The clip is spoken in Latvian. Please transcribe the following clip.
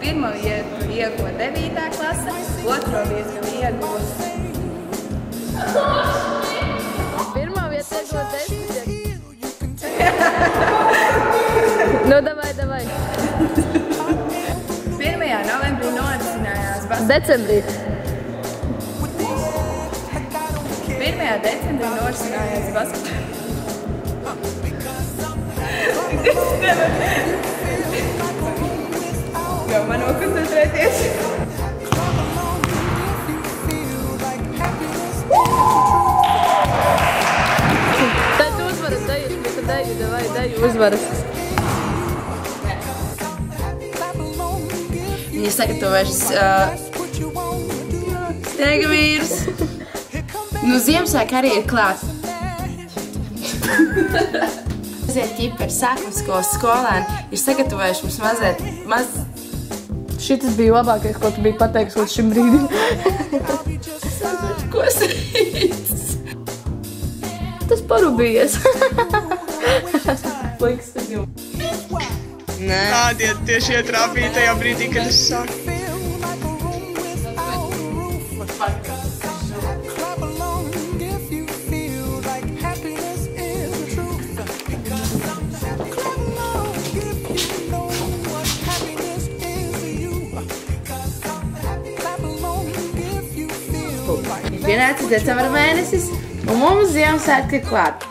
Pirmo vietu ieguva 9. klase, otro vietu ieguva. Pirmā vieta ieguva 10. Nu, davai. 1. novembrī norisinājās Decembrī. 1. decembrī norisinājās basketbola. Jau man nokoncentrēties. Tad tu uzvaras deju, deju uzvaras. Viņa sagatavojušas Steiga vīrs. Nu, Ziemassvētki arī ir klāt. Mazie ķipari, sākumskolas skolēni ir sagatavojuši mums maz... Šitas bija labākais, ko tu biji pateikusi līdz šim brīdim. Ko sīts? Tas parubījies. Pliks ar jums. Nē. Tādi tieši ietrāpīja tajā brīdī, kad es sāku. Pienācis decembra mēnesis, un mums Ziemassvētki ir klāt.